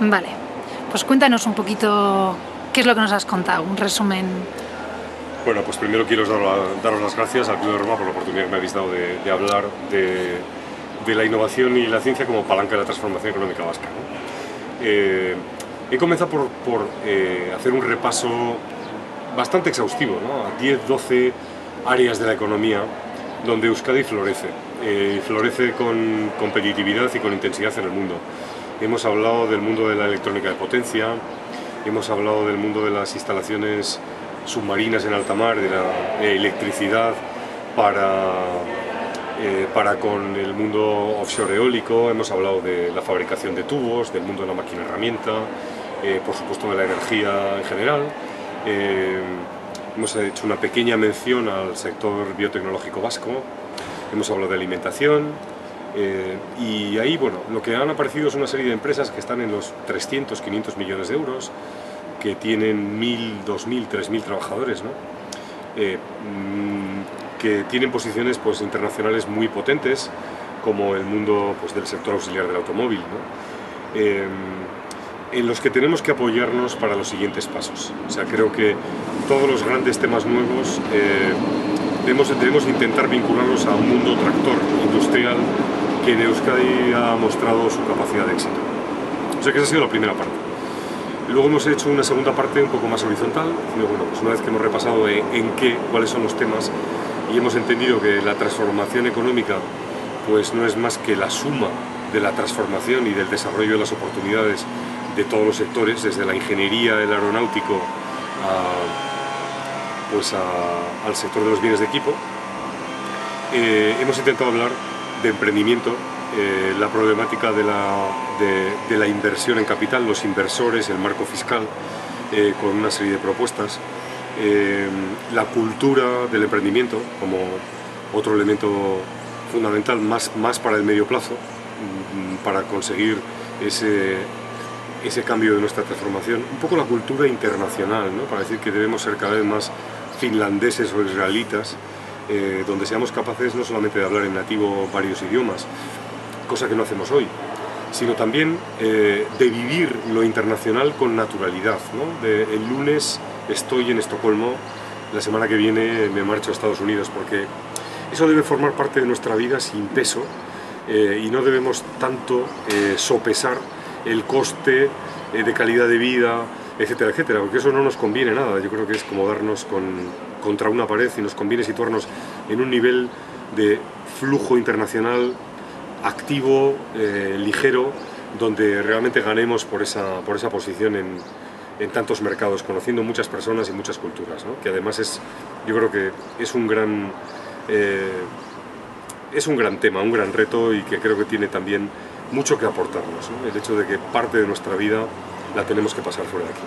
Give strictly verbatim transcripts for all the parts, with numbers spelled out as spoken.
Vale, pues cuéntanos un poquito qué es lo que nos has contado, un resumen. Bueno, pues primero quiero daros, daros las gracias al Club de Roma por la oportunidad que me habéis dado de, de hablar de, de la innovación y la ciencia como palanca de la transformación económica vasca, ¿no? Eh, he comenzado por, por eh, hacer un repaso bastante exhaustivo, ¿no? A diez, doce áreas de la economía donde Euskadi florece, eh, florece con competitividad y con intensidad en el mundo. Hemos hablado del mundo de la electrónica de potencia, hemos hablado del mundo de las instalaciones submarinas en alta mar, de la electricidad para, eh, para con el mundo offshore eólico, hemos hablado de la fabricación de tubos, del mundo de la máquina herramienta, eh, por supuesto de la energía en general. Eh, hemos hecho una pequeña mención al sector biotecnológico vasco, hemos hablado de alimentación, eh, y ahí, bueno, lo que han aparecido es una serie de empresas que están en los trescientos, quinientos millones de euros, que tienen mil, dos mil, tres mil trabajadores, ¿no? eh, que tienen posiciones pues, internacionales muy potentes, como el mundo pues, del sector auxiliar del automóvil, ¿no? eh, en los que tenemos que apoyarnos para los siguientes pasos. O sea, creo que todos los grandes temas nuevos eh, debemos, debemos intentar vincularlos a un mundo tractor industrial que en Euskadi ha mostrado su capacidad de éxito. O sea que esa ha sido la primera parte. Luego hemos hecho una segunda parte un poco más horizontal, diciendo, bueno, pues una vez que hemos repasado en, en qué, cuáles son los temas y hemos entendido que la transformación económica pues no es más que la suma de la transformación y del desarrollo de las oportunidades de todos los sectores, desde la ingeniería, el aeronáutico, a, pues a, al sector de los bienes de equipo. Eh, hemos intentado hablar de emprendimiento, eh, la problemática de la, de, de la inversión en capital, los inversores, el marco fiscal, eh, con una serie de propuestas, eh, la cultura del emprendimiento como otro elemento fundamental, más, más para el medio plazo, para conseguir ese, ese cambio de nuestra transformación, un poco la cultura internacional, ¿no? Para decir que debemos ser cada vez más finlandeses o israelitas, eh, donde seamos capaces no solamente de hablar en nativo varios idiomas, cosa que no hacemos hoy, sino también eh, de vivir lo internacional con naturalidad, ¿no? De, el lunes estoy en Estocolmo, la semana que viene me marcho a Estados Unidos, porque eso debe formar parte de nuestra vida sin peso, eh, y no debemos tanto eh, sopesar el coste eh, de calidad de vida, etcétera, etcétera, porque eso no nos conviene nada. Yo creo que es como darnos con, contra una pared y nos conviene situarnos en un nivel de flujo internacional activo, eh, ligero, donde realmente ganemos por esa, por esa posición en, en tantos mercados, conociendo muchas personas y muchas culturas, ¿no? Que además es, yo creo que es un gran, eh, es un gran tema, un gran reto, y que creo que tiene también mucho que aportarnos, ¿no? El hecho de que parte de nuestra vida la tenemos que pasar fuera de aquí.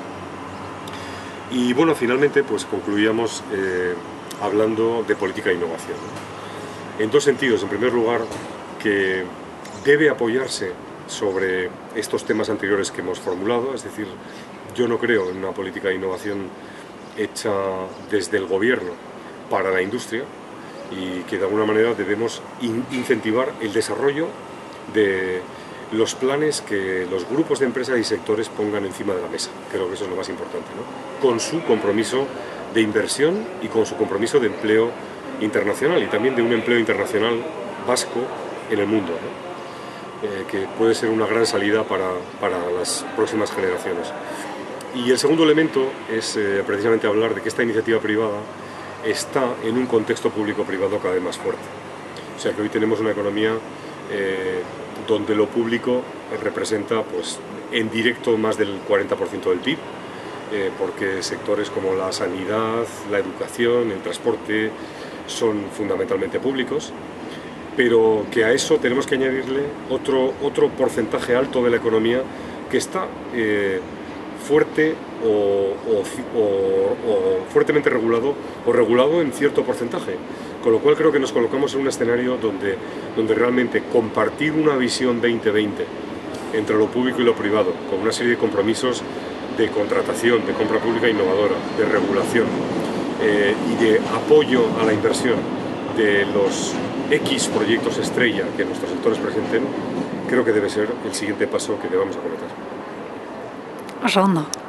Y bueno, finalmente pues concluíamos eh, hablando de política e innovación, ¿no? En dos sentidos. En primer lugar, que debe apoyarse sobre estos temas anteriores que hemos formulado, es decir, yo no creo en una política de innovación hecha desde el gobierno para la industria, y que de alguna manera debemos in incentivar el desarrollo de los planes que los grupos de empresas y sectores pongan encima de la mesa. Creo que eso es lo más importante, ¿no? Con su compromiso de inversión y con su compromiso de empleo internacional, y también de un empleo internacional vasco en el mundo, ¿no? eh, que puede ser una gran salida para, para las próximas generaciones. Y el segundo elemento es eh, precisamente hablar de que esta iniciativa privada está en un contexto público-privado cada vez más fuerte. O sea que hoy tenemos una economía eh, donde lo público representa pues, en directo más del cuarenta por ciento del P I B, eh, porque sectores como la sanidad, la educación, el transporte son fundamentalmente públicos, pero que a eso tenemos que añadirle otro, otro porcentaje alto de la economía que está eh, fuerte o, o, o, o fuertemente regulado o regulado en cierto porcentaje, con lo cual creo que nos colocamos en un escenario donde, donde realmente compartir una visión veinte veinte entre lo público y lo privado, con una serie de compromisos de contratación, de compra pública innovadora, de regulación eh, y de apoyo a la inversión de los X proyectos estrella que nuestros sectores presenten, creo que debe ser el siguiente paso que debamos acometer. Oso ondo.